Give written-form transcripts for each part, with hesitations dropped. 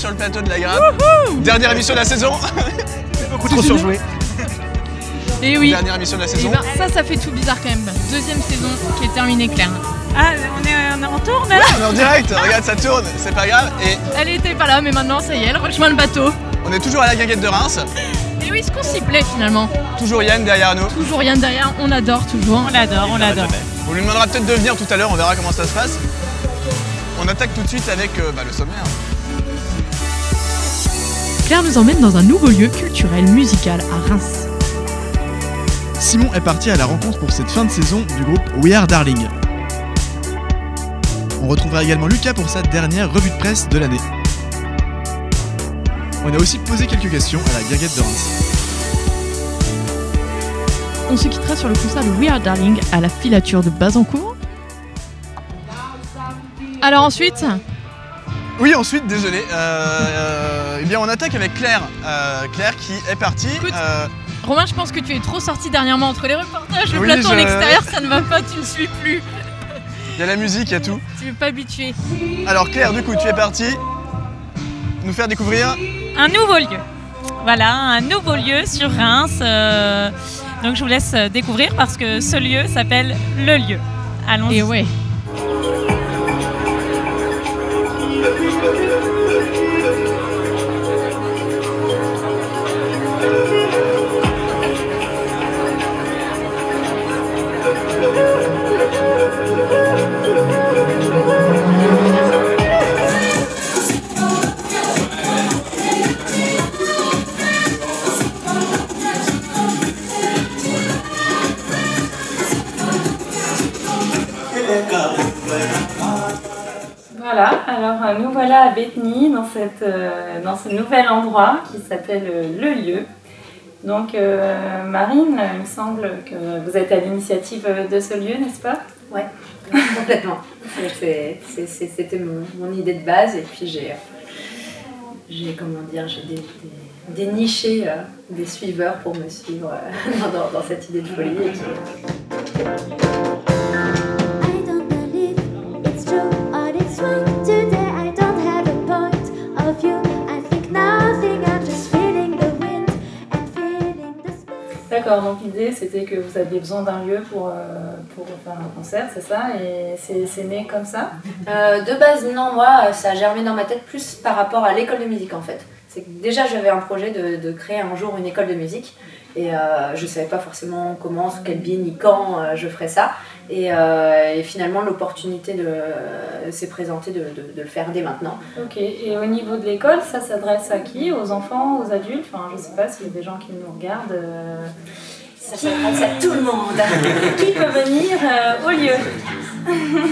sur le plateau de la Grappe. Dernière émission de la saison. Beaucoup trop surjoué. Et oui. Dernière émission de la saison. Ben, ça fait tout bizarre quand même. Deuxième saison qui est terminée, Claire. Ah, on tourne là. On est en direct, regarde ça tourne, c'est pas grave. Et elle était pas là, mais maintenant ça y est, elle rejoint le bateau. On est toujours à la guinguette de Reims. Et oui, ce qu'on s'y plaît finalement. Toujours Yann derrière nous. Toujours Yann derrière, on adore toujours. On l'adore. On lui demandera peut-être de venir tout à l'heure, on verra comment ça se passe. On attaque tout de suite avec le sommaire. Claire nous emmène dans un nouveau lieu culturel musical à Reims. Simon est parti à la rencontre pour cette fin de saison du groupe We Are Darling. On retrouvera également Lucas pour sa dernière revue de presse de l'année. On a aussi posé quelques questions à la guinguette de Reims. On se quittera sur le concert de We Are Darling à la filature de Bazancourt. Alors ensuite... Oui, ensuite, désolé. Eh bien, on attaque avec Claire. Claire qui est partie. Écoute, Romain, je pense que tu es trop sorti dernièrement entre les reportages, le Oui, plateau en extérieur, ça ne va pas, tu ne suis plus. Il y a la musique, il y a tout. Tu n'es pas habitué. Alors Claire, du coup, tu es partie nous faire découvrir un nouveau lieu. Voilà, un nouveau lieu sur Reims. Donc je vous laisse découvrir parce que ce lieu s'appelle Le Lieu. Allons-y. Et ouais. Voilà, alors nous voilà à Bétheny dans ce nouvel endroit qui s'appelle Le Lieu. Donc Marine, il me semble que vous êtes à l'initiative de ce lieu, n'est-ce pas? Ouais, complètement. C'était mon idée de base et puis j'ai déniché des suiveurs pour me suivre dans cette idée de folie. D'accord, donc l'idée c'était que vous aviez besoin d'un lieu pour faire un concert, c'est ça? Et c'est né comme ça? De base, non, moi ça a germé dans ma tête plus par rapport à l'école de musique en fait. C'est que déjà j'avais un projet de créer un jour une école de musique et je ne savais pas forcément comment, sous quel biais ni quand je ferais ça. Et finalement l'opportunité s'est présentée de le faire dès maintenant. Ok, et au niveau de l'école, ça s'adresse à qui? Aux enfants, aux adultes? Enfin, je ne sais pas s'il y a des gens qui nous regardent. Ça s'adresse à tout le monde. Qui peut venir au lieu?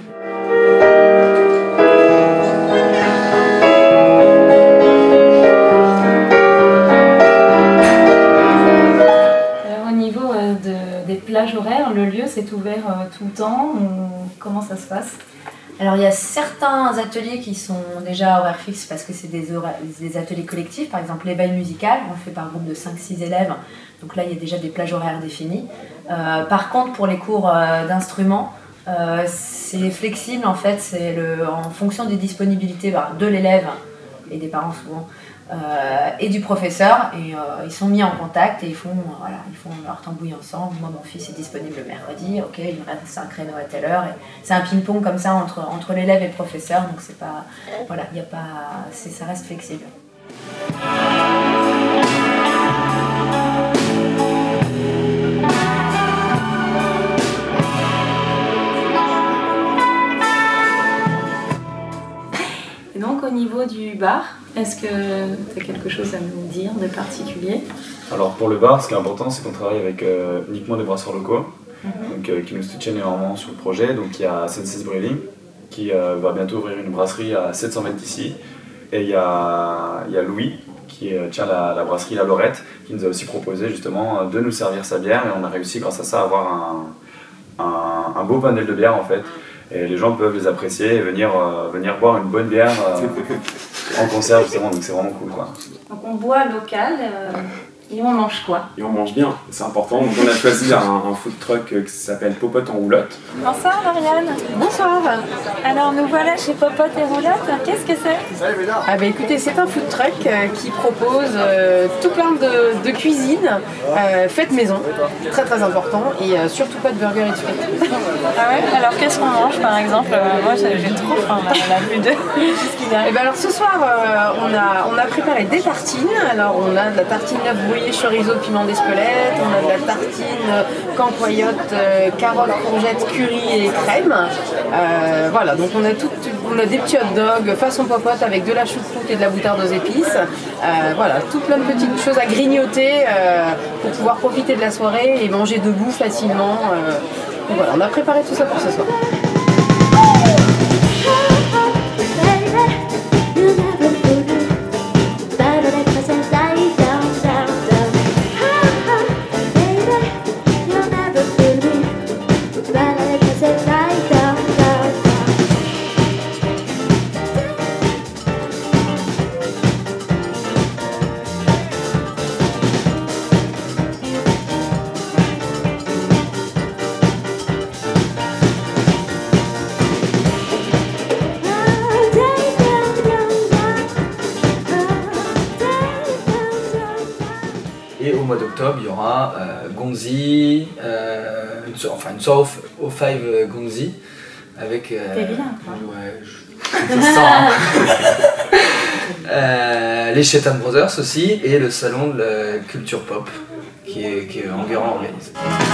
Des plages horaires, le lieu c'est ouvert tout le temps ou comment ça se passe? Alors il y a certains ateliers qui sont déjà horaires fixes parce que c'est des ateliers collectifs, par exemple l'éveil musical, on le fait par groupe de 5-6 élèves, donc là il y a déjà des plages horaires définies. Par contre pour les cours d'instruments, c'est flexible en fait, c'est en fonction des disponibilités de l'élève et des parents souvent. Et du professeur, et ils sont mis en contact et ils font leur tambouille ensemble. Moi mon fils est disponible le mercredi, ok, il me reste un créneau à telle heure, et c'est un ping-pong comme ça entre l'élève et le professeur, donc c'est pas, voilà, y a pas, ça reste flexible. Et donc au niveau du bar, est-ce que tu as quelque chose à nous dire de particulier? Alors pour le bar, ce qui est important, c'est qu'on travaille avec uniquement des brasseurs locaux, donc, qui nous soutiennent énormément sur le projet. Donc il y a Senses Brewing qui va bientôt ouvrir une brasserie à 700 mètres d'ici. Et il y a Louis qui tient la brasserie La Lorette, qui nous a aussi proposé justement de nous servir sa bière. Et on a réussi grâce à ça à avoir un beau panel de bières en fait. Et les gens peuvent les apprécier et venir boire une bonne bière en concert justement, donc c'est vraiment cool quoi. Donc on boit local, Et on mange quoi? Et on mange bien, c'est important. Donc on a choisi un food truck qui s'appelle Popote en roulotte. Bonsoir Marianne. Bonsoir. Alors nous voilà chez Popote et Roulotte. Qu'est-ce que c'est? Ah bah écoutez, c'est un food truck qui propose tout plein de cuisine faite maison, très très important, et surtout pas de burger et de frites. Ah ouais? Alors qu'est-ce qu'on mange par exemple? Moi j'ai trop faim là, vue de ce qu'il y a. Et ben alors ce soir on a préparé des tartines. Alors on a de la tartine d'œuf brouillé chorizo piment d'Espelette, on a de la tartine campoyotte carottes courgettes curry et crème. Voilà, donc on a des petits hot dogs façon Popote avec de la choucroute et de la moutarde aux épices. Voilà, tout plein de petites choses à grignoter pour pouvoir profiter de la soirée et manger debout facilement. Donc voilà, on a préparé tout ça pour ce soir. Et au mois d'octobre, il y aura Gonzi, une soirée au Five Gonzi avec. T'es bien, toi. Ouais, je sens. Les Chetan Brothers aussi et le salon de la culture pop qui est Enguerrand organisé.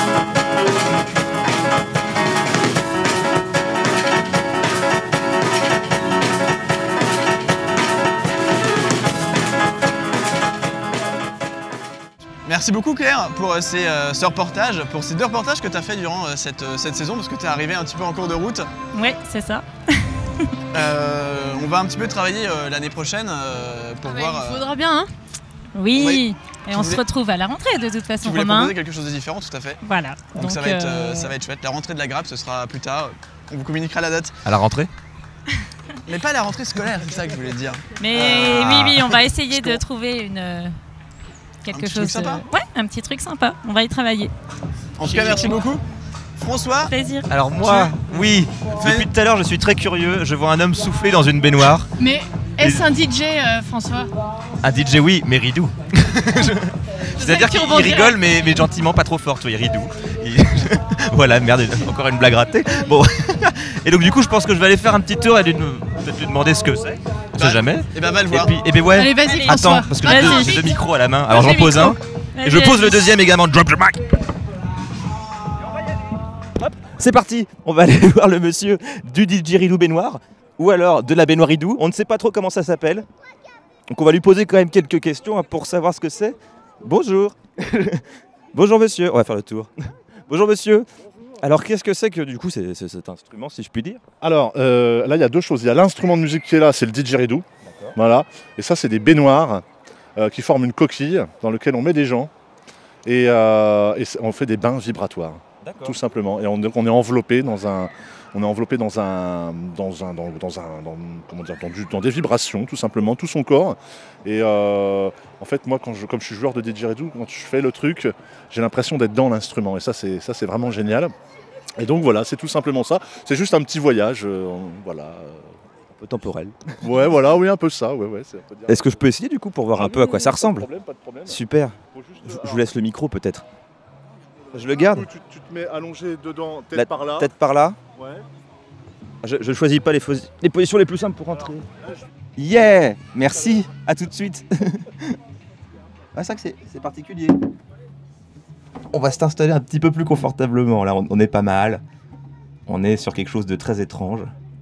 Merci beaucoup Claire pour ce reportage, pour ces 2 reportages que tu as fait durant cette saison, parce que tu es arrivé un petit peu en cours de route. Oui, c'est ça. On va un petit peu travailler l'année prochaine pour voir... Il faudra bien, hein. Oui, et on se retrouve à la rentrée de toute façon, Tu voulais Romain. proposer quelque chose de différent, tout à fait. Voilà. Donc ça va être chouette. La rentrée de la grappe, ce sera plus tard. On vous communiquera la date. À la rentrée? Mais pas la rentrée scolaire, c'est ça que je voulais dire. Mais oui, on va essayer de trouver quelque chose sympa. Ouais, un petit truc sympa. On va y travailler. En tout cas, merci beaucoup. François? Plaisir. Alors moi, oui, depuis tout à l'heure je suis très curieux, je vois un homme souffler dans une baignoire. Mais est-ce un DJ, François? Un DJ oui, mais ridou. C'est-à-dire qu'il rigole mais gentiment, pas trop fort, tu vois, il ridou. Voilà, merde, encore une blague ratée. Bon, et donc du coup je pense que je vais aller faire un petit tour et peut-être lui demander ce que c'est. Je sais jamais. Et ben va le voir. Et puis ouais. Allez, vas-y François. Attends, parce que j'ai deux micros à la main, alors j'en pose un. Et je pose le deuxième également, drop the mic. Hop, c'est parti, on va aller voir le monsieur du DJ Ridou baignoire, ou alors de la baignoire Ridou, on ne sait pas trop comment ça s'appelle. Donc on va lui poser quand même quelques questions pour savoir ce que c'est. Bonjour. Bonjour monsieur, on va faire le tour. Bonjour monsieur. Alors qu'est-ce que c'est que du coup cet instrument, si je puis dire? Alors là il y a 2 choses, il y a l'instrument de musique qui est là, c'est le didgeridoo. Voilà. Et ça c'est des baignoires qui forment une coquille dans laquelle on met des gens et on fait des bains vibratoires. Tout simplement. Et on est enveloppé dans des vibrations, tout simplement, tout son corps. Et en fait, moi, comme je suis joueur de didgeridoo, quand je fais le truc, j'ai l'impression d'être dans l'instrument. Et ça, c'est vraiment génial. Et donc voilà, c'est tout simplement ça. C'est juste un petit voyage, voilà. Un peu temporel. Ouais, voilà, oui, un peu ça. Ouais, Est-ce que je peux essayer du coup pour voir un peu à quoi ça ressemble? Pas de problème. Super. Je vous laisse le micro peut-être. Je le garde. Tu te mets allongé dedans, tête par là. Tête par là. Ouais. Je choisis pas les positions les plus simples pour rentrer. Yeah. Merci. À tout de suite. Ah, ça que c'est particulier. On va s'installer un petit peu plus confortablement. Là, on est pas mal. On est sur quelque chose de très étrange.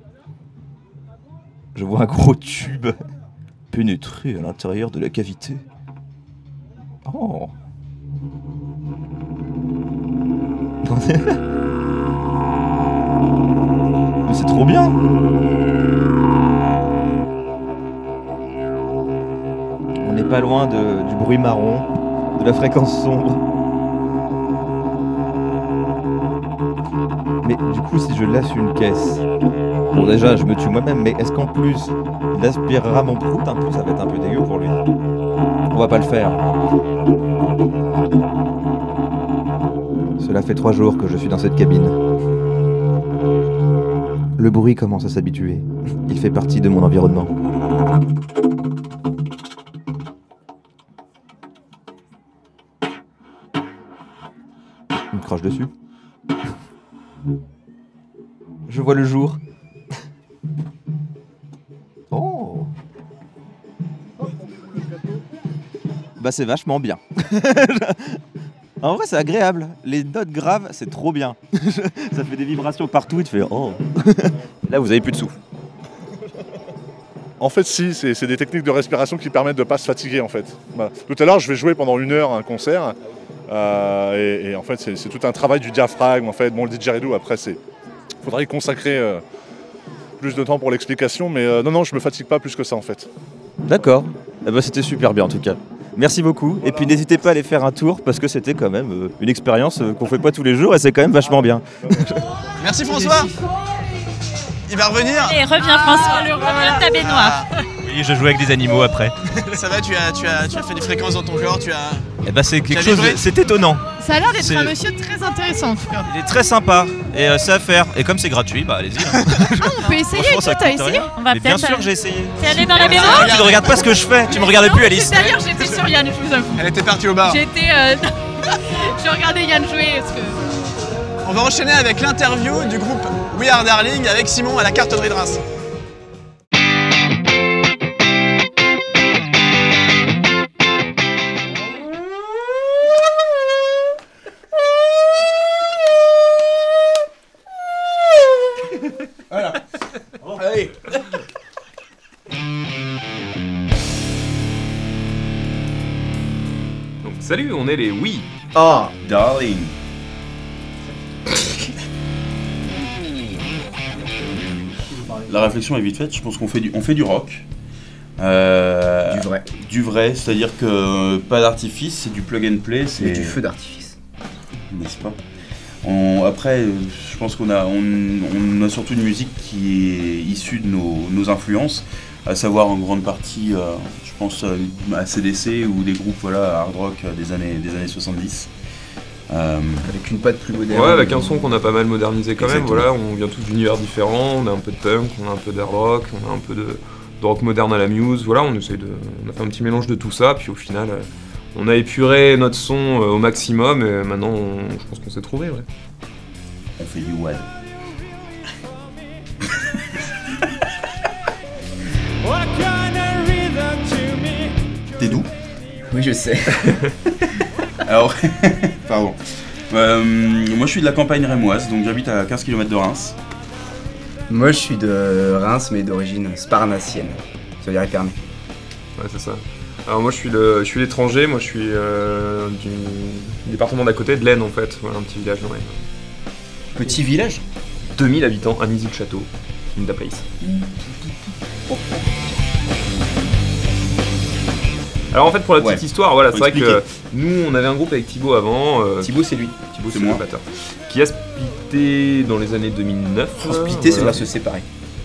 Je vois un gros tube pénétrer à l'intérieur de la cavité. Oh. Mais c'est trop bien. On n'est pas loin du bruit marron, de la fréquence sombre. Mais du coup, si je lâche une caisse, bon déjà, je me tue moi-même, mais est-ce qu'en plus, il aspirera mon prout un peu? Ça va être un peu dégueu pour lui. On va pas le faire. Cela fait 3 jours que je suis dans cette cabine. Le bruit commence à s'habituer. Il fait partie de mon environnement. Il me crache dessus. Je vois le jour. Oh. Bah c'est vachement bien. En vrai c'est agréable. Les notes graves c'est trop bien. Ça fait des vibrations partout et tu fais oh. Là vous avez plus de souffle. En fait si, c'est des techniques de respiration qui permettent de ne pas se fatiguer en fait. Voilà. Tout à l'heure je vais jouer pendant 1 heure un concert et en fait c'est tout un travail du diaphragme en fait. Bon le didgeridoo après faudrait y consacrer plus de temps pour l'explication mais non je me fatigue pas plus que ça en fait. D'accord. Eh ben, c'était super bien en tout cas. Merci beaucoup. Et puis n'hésitez pas à aller faire un tour parce que c'était quand même une expérience qu'on fait pas tous les jours et c'est quand même vachement bien. Merci François. Il va revenir. Et reviens François, reviens de ta baignoire. Oui, je joue avec des animaux après. Ça va, tu as fait des fréquences dans ton corps, tu as... Eh ben c'est quelque chose, c'est étonnant. Ça a l'air d'être un monsieur très intéressant en tout cas. Il est très sympa et c'est à faire. Et comme c'est gratuit, bah allez-y. Ah, on peut essayer, t'as essayé? On va bien sûr, j'ai essayé. T'es allé dans la baignoire? Tu ne regardes pas ce que je fais, tu me regardais plus Alice. D'ailleurs j'étais sur Yann, je vous avoue. Elle était partie au bar. J'étais... je regardais Yann jouer parce que... On va enchaîner avec l'interview du groupe We Are Darling avec Simon à la cartonnerie de Reims. Voilà. Allez. Donc salut, on est les We Are Darling. La réflexion est vite faite, je pense qu'on fait du rock. Du vrai, c'est-à-dire que pas d'artifice, c'est du plug and play. C'est du feu d'artifice. N'est-ce pas? Après, je pense qu'on a surtout une musique qui est issue de nos influences, à savoir en grande partie, je pense à CDC ou des groupes hard rock des années 70. Avec une patte plus moderne. Ouais, avec un son qu'on a pas mal modernisé quand même. Voilà, on vient tous d'univers différents, on a un peu de punk, on a un peu d'hard rock, on a un peu de rock moderne à la Muse. Voilà, on a fait un petit mélange de tout ça, puis au final, on a épuré notre son au maximum et maintenant, je pense qu'on s'est trouvé. Ouais. On fait du wad. T'es d'où? Oui, je sais. Alors, pardon. Moi je suis de la campagne rémoise, donc j'habite à 15 km de Reims. Moi je suis de Reims, mais d'origine sparnassienne, ça veut dire Épernay. Ouais, c'est ça. Alors moi je suis l'étranger, moi je suis du département d'à côté, de l'Aisne en fait, voilà, un petit village dans l'Aisne. Petit village? 2000 habitants, à Nizy-le-Château, in the place. Alors en fait pour la petite histoire, voilà, c'est vrai que nous on avait un groupe avec Thibaut avant. Thibaut c'est lui. Thibaut c'est le batteur. Qui a splitté dans les années 2009. Splitté, ça veut dire se séparer.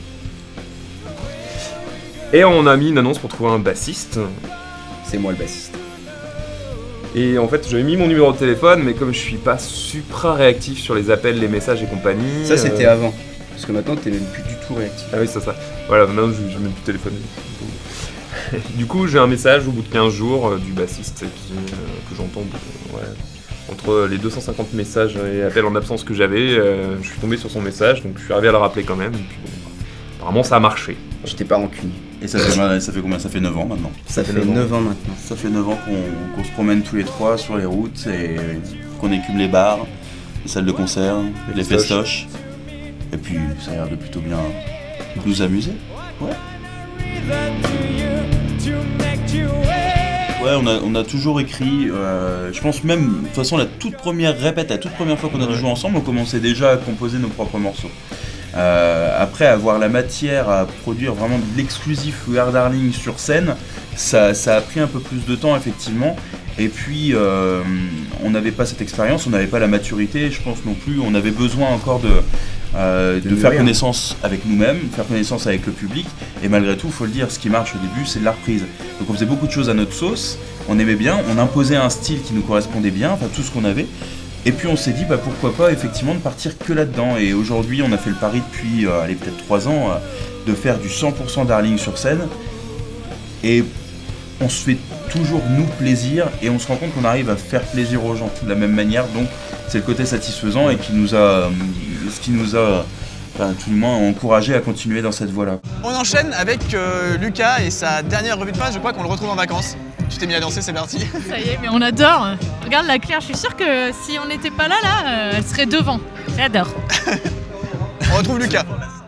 Et on a mis une annonce pour trouver un bassiste. C'est moi le bassiste. Et en fait j'avais mis mon numéro de téléphone, mais comme je suis pas supra réactif sur les appels, les messages et compagnie... Ça c'était avant, parce que maintenant t'es même plus du tout réactif. Ah oui c'est ça. Voilà, maintenant j'ai même plus de téléphone. Du coup, j'ai un message au bout de 15 jours du bassiste que j'entends entre les 250 messages et appels en absence que j'avais. Je suis tombé sur son message, donc je suis arrivé à le rappeler quand même. Et puis, apparemment, ça a marché. J'étais pas rancunier. Et ça fait combien? Ça fait 9 ans maintenant. Ça fait 9 ans maintenant. Ça fait 9 ans qu'on se promène tous les trois sur les routes et qu'on écume les bars, les salles de concert, les festoches. Et puis, ça a l'air de plutôt bien nous amuser. Ouais. Ouais, on a toujours écrit, je pense même, de toute façon la toute première fois qu'on a dû jouer ensemble, on commençait déjà à composer nos propres morceaux. Après avoir la matière à produire vraiment de l'exclusif We Are Darling sur scène, ça a pris un peu plus de temps effectivement. Et puis on n'avait pas cette expérience, on n'avait pas la maturité, je pense non plus, on avait besoin encore de faire connaissance avec nous-mêmes, faire connaissance avec le public, et malgré tout, il faut le dire, ce qui marche au début, c'est de la reprise. Donc on faisait beaucoup de choses à notre sauce, on aimait bien, on imposait un style qui nous correspondait bien, enfin tout ce qu'on avait. Et puis on s'est dit pourquoi pas effectivement de partir que là-dedans. Et aujourd'hui on a fait le pari depuis peut-être 3 ans de faire du 100% Darling sur scène. Et on se fait toujours nous plaisir et on se rend compte qu'on arrive à faire plaisir aux gens de la même manière. Donc c'est le côté satisfaisant et ce qui nous a tout du moins encouragé à continuer dans cette voie-là. On enchaîne avec Lucas et sa dernière revue de presse, je crois qu'on le retrouve en vacances. Tu t'es mis à danser, c'est parti. Ça y est, mais on adore. Regarde la Claire, je suis sûre que si on n'était pas là, elle serait devant. J'adore. On retrouve Lucas.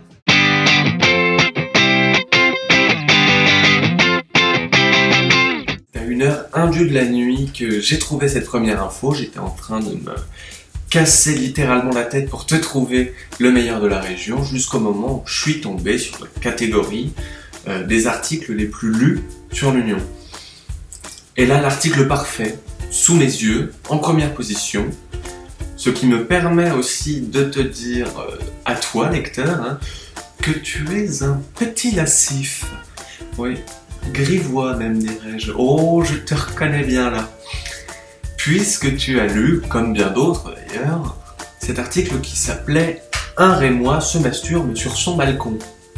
C'est à 1h01 de la nuit que j'ai trouvé cette première info. J'étais en train de me casser littéralement la tête pour te trouver le meilleur de la région, jusqu'au moment où je suis tombé sur la catégorie des articles les plus lus sur l'Union. Et là, l'article parfait, sous mes yeux, en première position, ce qui me permet aussi de te dire à toi, lecteur, que tu es un petit lascif. Oui, grivois même, dirais-je. Oh, je te reconnais bien là. Puisque tu as lu, comme bien d'autres d'ailleurs, cet article qui s'appelait « Un Rémois se masturbe sur son balcon ».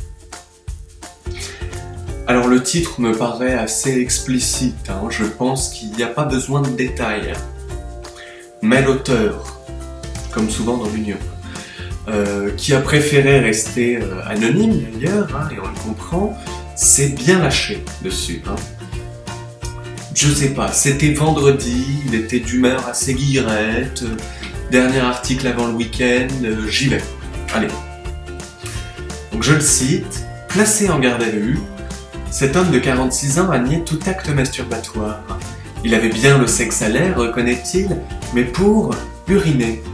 Alors le titre me paraît assez explicite, je pense qu'il n'y a pas besoin de détails. Mais l'auteur, comme souvent dans l'Union, qui a préféré rester anonyme d'ailleurs, et on le comprend, s'est bien lâché dessus. Je sais pas, c'était vendredi, il était d'humeur assez guillerette, dernier article avant le week-end, j'y vais. Allez. Donc je le cite, placé en garde à vue, cet homme de 46 ans a nié tout acte masturbatoire. Il avait bien le sexe à l'air, reconnaît-il, mais pour uriner.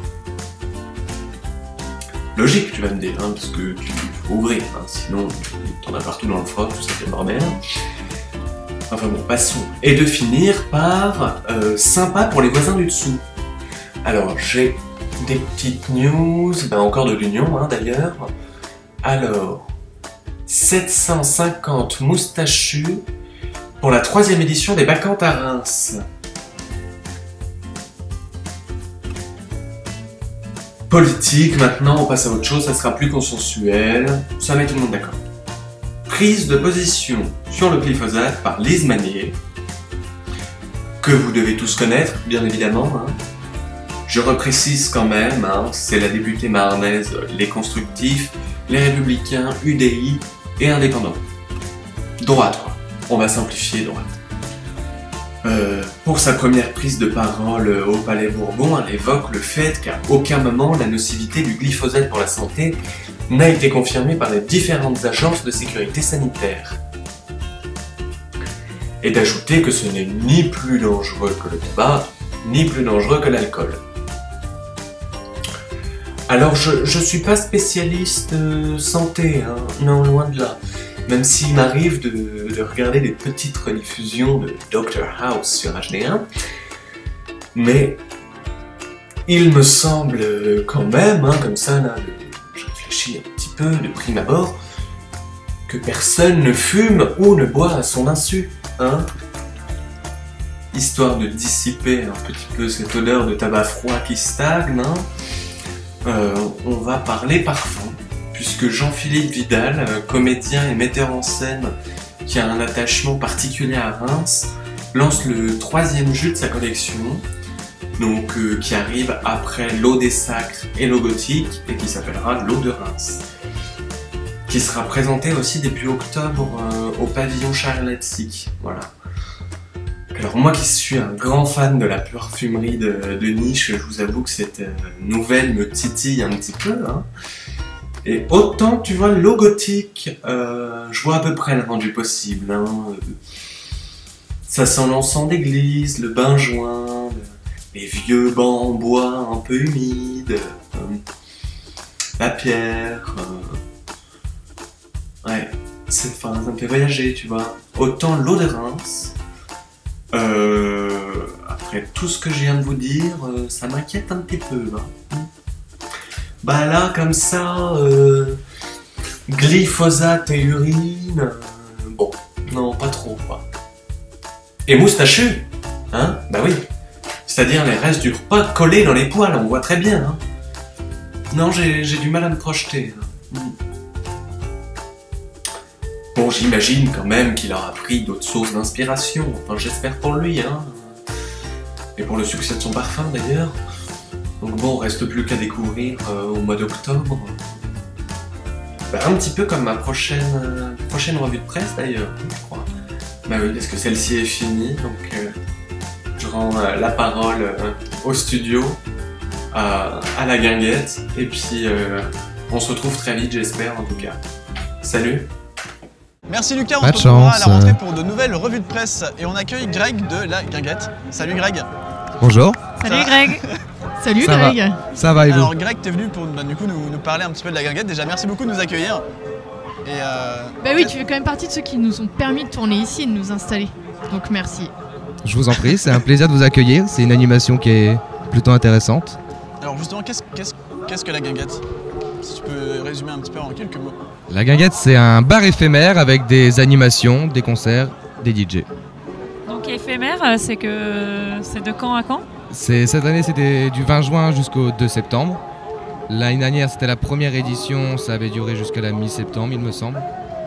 Logique, tu vas me dire, parce que tu faut ouvrir, sinon t'en as partout dans le froc, tout ça fait bordel. Enfin bon, passons. Et de finir par sympa pour les voisins du dessous. Alors, j'ai des petites news, encore de l'Union d'ailleurs. Alors, 750 moustachus pour la 3e édition des Bacchantes à Reims. Politique, maintenant on passe à autre chose, ça sera plus consensuel, ça met tout le monde d'accord. Prise de position sur le glyphosate par Lise Manier, que vous devez tous connaître, bien évidemment. Je reprécise quand même, c'est la députée marnaise Les Constructifs, Les Républicains, UDI et Indépendants. Droite, quoi. On va simplifier, droite. Pour sa première prise de parole au Palais Bourbon, elle évoque le fait qu'à aucun moment la nocivité du glyphosate pour la santé n'a été confirmée par les différentes agences de sécurité sanitaire. Et d'ajouter que ce n'est ni plus dangereux que le tabac, ni plus dangereux que l'alcool. Alors je suis pas spécialiste santé, non, loin de là. Même s'il m'arrive de regarder des petites rediffusions de Dr House sur HD1, mais il me semble quand même, comme ça, là, je réfléchis un petit peu de prime abord, que personne ne fume ou ne boit à son insu, histoire de dissiper un petit peu cette odeur de tabac froid qui stagne, on va parler parfum. Puisque Jean-Philippe Vidal, comédien et metteur en scène qui a un attachement particulier à Reims, lance le 3e jus de sa collection, donc qui arrive après l'eau des Sacres et l'eau gothique, et qui s'appellera l'eau de Reims, qui sera présenté aussi début octobre au pavillon Charles-Leipzig. Voilà. Alors moi qui suis un grand fan de la parfumerie de niche, je vous avoue que cette nouvelle me titille un petit peu, Et autant, tu vois, l'eau gothique, je vois à peu près le rendu possible. Ça sent l'encens d'église, le bain-joint, les vieux bancs en bois un peu humides, la pierre. Ouais, ça me fait voyager, tu vois. Autant l'eau de Reims, après tout ce que je viens de vous dire, ça m'inquiète un petit peu. Bah là, comme ça, glyphosate et urine, bon, non, pas trop, quoi. Et moustachu, Hein? Bah oui. C'est-à-dire les restes du repas collés dans les poils, on voit très bien. Hein. Non, j'ai du mal à me projeter. Bon, j'imagine quand même qu'il aura pris d'autres sources d'inspiration. Enfin, j'espère pour lui, hein. Et pour le succès de son parfum, d'ailleurs. Donc bon, reste plus qu'à découvrir au mois d'octobre. Bah, un petit peu comme ma prochaine revue de presse, d'ailleurs, je crois. Bah oui, parce que celle-ci est finie, donc je rends la parole au studio, à la guinguette, et puis on se retrouve très vite, j'espère, en tout cas. Salut! Merci Lucas, on Pas se de retrouvera chance. à la rentrée pour de nouvelles revues de presse et on accueille Greg de la Guinguette. Salut Greg. Bonjour. Salut Greg. Salut Ça Greg. va. Ça va et vous? Alors Greg, t'es venu pour du coup, nous parler un petit peu de la Guinguette. Déjà, merci beaucoup de nous accueillir. Et Bah oui, tu fais quand même partie de ceux qui nous ont permis de tourner ici et de nous installer. Donc merci. Je vous en prie, c'est un plaisir de vous accueillir. C'est une animation qui est plutôt intéressante. Alors justement, qu'est-ce que la Guinguette? Si tu peux résumer un petit peu en quelques mots. La Guinguette, c'est un bar éphémère avec des animations, des concerts, des DJ. Donc éphémère, c'est de quand à quand? Cette année, c'était du 20 juin jusqu'au 2 septembre. L'année dernière, c'était la première édition, ça avait duré jusqu'à la mi-septembre, il me semble.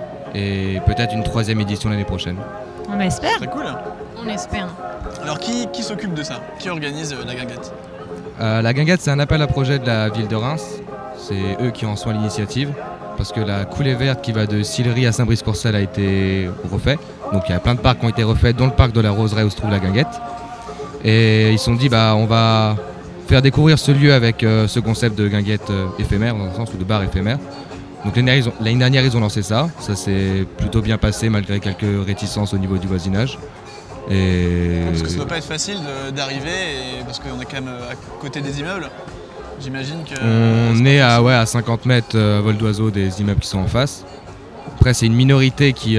Et peut-être une 3e édition l'année prochaine. On espère. Très cool. On espère. Alors qui s'occupe de ça? Qui organise la Guinguette? La Guinguette, c'est un appel à projet de la ville de Reims. C'est eux qui en sont à l'initiative. Parce que la coulée verte qui va de Sillery à Saint-Brice-Courcelles a été refait. Donc il y a plein de parcs qui ont été refaits, dont le parc de la Roseraie où se trouve la Guinguette. Et ils se sont dit, on va faire découvrir ce lieu avec ce concept de guinguette éphémère, dans un sens, ou de bar éphémère. Donc l'année dernière, ils ont lancé ça. Ça s'est plutôt bien passé malgré quelques réticences au niveau du voisinage. Et... Parce que ça doit pas être facile d'arriver, parce qu'on est quand même à côté des immeubles. J'imagine que... On est à 50 mètres vol d'oiseau des immeubles qui sont en face. Après, c'est une minorité qui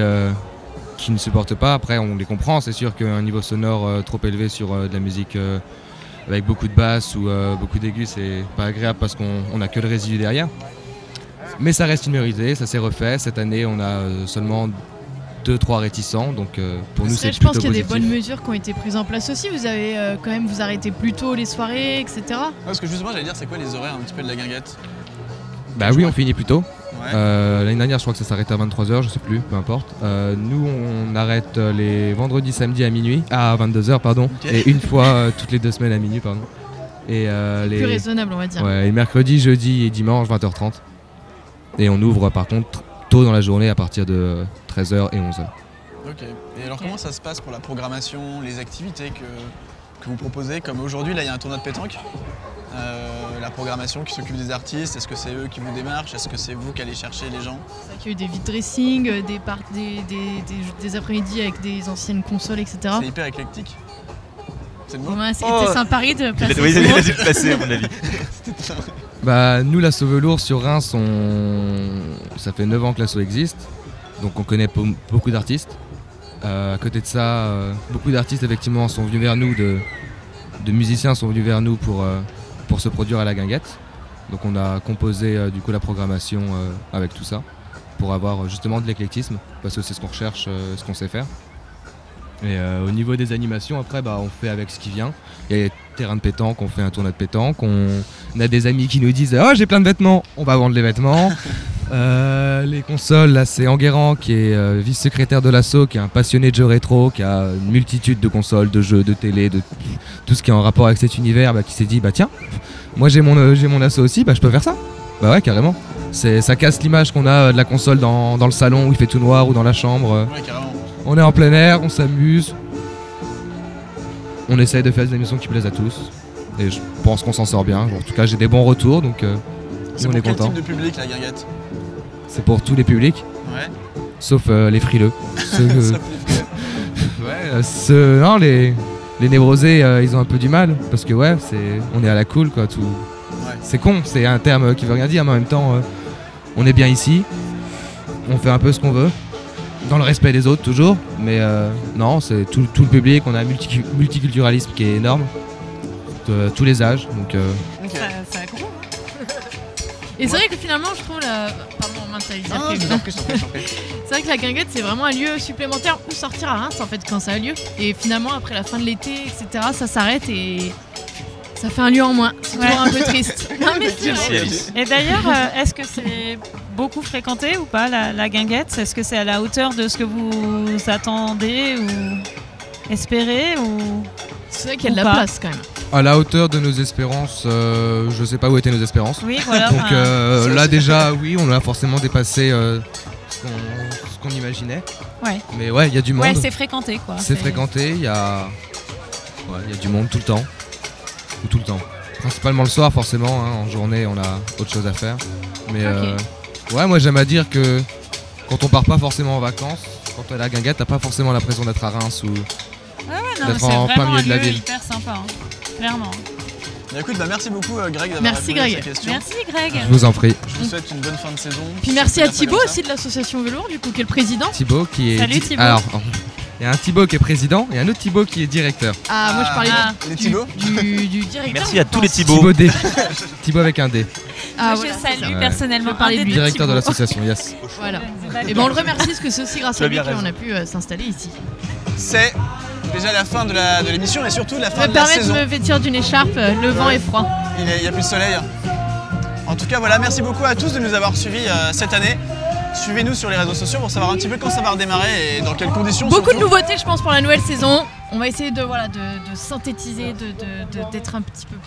ne supporte pas. Après, on les comprend. C'est sûr qu'un niveau sonore trop élevé sur de la musique avec beaucoup de basses ou beaucoup d'aigus, c'est pas agréable parce qu'on n'a que le résidu derrière. Mais ça reste une minorité, ça s'est refait. Cette année, on a seulement 2-3 réticents, donc pour nous c'est plutôt positif. Je pense qu'il y a des bonnes mesures qui ont été prises en place aussi. Vous avez quand même vous arrêtez plus tôt les soirées, etc. Parce que justement, j'allais dire, c'est quoi les horaires un petit peu de la Guinguette? Bah oui, on finit plus tôt. Ouais. L'année dernière, je crois que ça s'arrêtait à 23h, je sais plus, peu importe. Nous, on arrête les vendredis, samedis à 22h, pardon, Okay. et une fois toutes les 2 semaines à minuit, pardon. Et Plus raisonnable, on va dire. Ouais, et mercredi, jeudi et dimanche, 20h30. Et on ouvre par contre tôt dans la journée à partir de 13h et 11h. Ok. Et alors comment ça se passe pour la programmation, les activités que vous proposez? Comme aujourd'hui, là il y a un tournoi de pétanque. La programmation qui s'occupe des artistes, est-ce que c'est eux qui vous démarchent? Est-ce que c'est vous qui allez chercher les gens? Ça accueille des vide dressing, des après-midi avec des anciennes consoles, etc. C'est hyper éclectique. C'est le mot? Ouais, c'était sympa de placer. Oui, il a dû le placer à mon avis. Bah, nous, l'Asso Velours sur Reims, ça fait 9 ans que l'Asso existe, donc on connaît beaucoup d'artistes. À côté de ça, beaucoup d'artistes effectivement sont venus vers nous, de musiciens sont venus vers nous pour se produire à la Guinguette. Donc on a composé du coup la programmation avec tout ça, pour avoir justement de l'éclectisme, parce que c'est ce qu'on recherche, ce qu'on sait faire. Et au niveau des animations, après, on fait avec ce qui vient. Il y a les terrains de pétanque, on fait un tournoi de pétanque. On a des amis qui nous disent « Oh, j'ai plein de vêtements !» On va vendre les vêtements. Les consoles, là, c'est Enguerrand qui est vice-secrétaire de l'asso, qui est un passionné de jeux rétro, qui a une multitude de consoles, de jeux, de télé, de tout ce qui est en rapport avec cet univers, qui s'est dit « Tiens, moi j'ai mon asso aussi, je peux faire ça !» Bah ouais, carrément. Ça casse l'image qu'on a de la console dans le salon où il fait tout noir ou dans la chambre. Ouais, carrément. On est en plein air, on s'amuse. On essaye de faire des émissions qui plaisent à tous. Et je pense qu'on s'en sort bien. En tout cas, j'ai des bons retours, donc c'est on pour est quel content. type de public la Guinguette? C'est pour tous les publics. Ouais. Sauf les frileux. Non, les névrosés, ils ont un peu du mal. Parce que on est à la cool, quoi. Tout. Ouais. C'est con, c'est un terme qui veut rien dire, mais en même temps, on est bien ici. On fait un peu ce qu'on veut. Dans le respect des autres toujours, mais non, c'est tout le public, on a un multiculturalisme qui est énorme, de tous les âges, donc... Ça court. Et c'est vrai que finalement, je trouve la. Pardon, mince, ça Ah, je t'en prie, je t'en prie, je t'en prie. C'est vrai que la guinguette, c'est vraiment un lieu supplémentaire où sortir à Reims en fait quand ça a lieu. Et finalement, après la fin de l'été, etc., ça s'arrête et ça fait un lieu en moins. C'est toujours un peu triste. Non, mais c'est vrai. Et d'ailleurs, est-ce que c'est beaucoup fréquenté ou pas la guinguette? Est-ce que c'est à la hauteur de ce que vous attendez ou espérez ou... C'est vrai qu'il y a de la place quand même. À la hauteur de nos espérances, je sais pas où étaient nos espérances. Oui, voilà. Donc là déjà, oui, on a forcément dépassé ce qu'on imaginait. Ouais. Mais ouais, il y a du monde. Ouais, c'est fréquenté quoi. C'est fréquenté, il y a du monde tout le temps. Ou tout le temps. Principalement le soir forcément, hein. En journée on a autre chose à faire. Mais ouais, moi j'aime à dire que quand on part pas forcément en vacances, quand t'es à la guinguette, t'as pas forcément l'impression d'être à Reims ou d'être en plein milieu de la ville. Hyper sympa, hein. Clairement. Écoute, merci beaucoup Greg d'avoir Merci, répondu à Greg. ces questions. Merci Greg. Je vous en prie. Je vous souhaite une bonne fin de saison. Puis merci à Surtout Thibaut comme ça. aussi de l'association Velours, du coup, qui est le président. Thibaut qui est. Salut, Thibaut. Alors, il y a un Thibaut qui est président et un autre Thibaut qui est directeur. Ah, moi je parlais les Thibaut du directeur. Merci à tous les Thibaut Thibauts. D. Thibaut avec un D. Ah, Moi, voilà, je c'est salue ça. personnellement Je parlais un des de deux Directeur de Thibaut. l'association, yes. Voilà. Et ben on le remercie parce que c'est aussi grâce Tu à as lui bien qu'on raison. a pu s'installer ici. C'est déjà la fin de l'émission et surtout la fin Me de la permet de saison. me vêtir d'une écharpe, le vent est froid. Il n'y a plus de soleil. En tout cas, voilà, merci beaucoup à tous de nous avoir suivis cette année. Suivez-nous sur les réseaux sociaux pour savoir un petit peu quand ça va redémarrer et dans quelles conditions. Beaucoup de surtout. nouveautés, je pense, pour la nouvelle saison. On va essayer de synthétiser, d'être un petit peu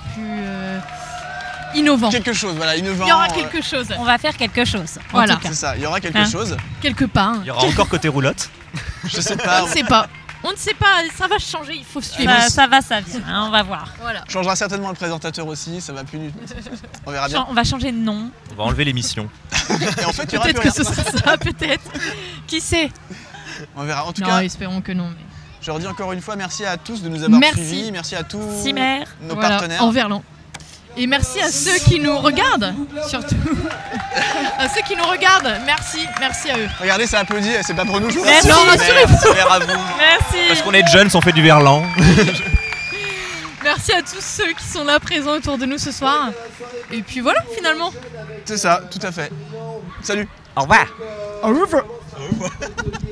plus innovant. Quelque chose, voilà, innovant. Il y aura quelque chose. On va faire quelque chose. En Voilà. tout cas. C'est ça, il y aura quelque Hein. chose. Quelque part. Il y aura encore côté roulotte. Je sais pas. On ne sait pas. On ne sait pas, ça va changer, il faut suivre. Ça va, ça vient. Hein, on va voir. Voilà. On changera certainement le présentateur aussi, ça va plus. On verra bien. On va changer de nom. On va enlever l'émission. Et en fait, il y aura Peut-être plus que ce rien. sera ça, peut-être. Qui sait? On verra. En tout Non, cas, espérons que non. Mais... je redis encore une fois, merci à tous de nous avoir Merci. suivis. Merci à tous Cimer. nos Voilà, partenaires. en Verlan. Et merci à ceux qui nous regardent, surtout. À ceux qui nous regardent, merci à eux. Regardez, ça applaudit, c'est pas pour nous, je vous Merci. rassure. Non, rassurez-vous. C'est à vous. Merci. Parce qu'on est jeunes, on fait du verlan. Merci à tous ceux qui sont là présents autour de nous ce soir. Et puis voilà, finalement. C'est ça, tout à fait. Salut. Au revoir. Au revoir.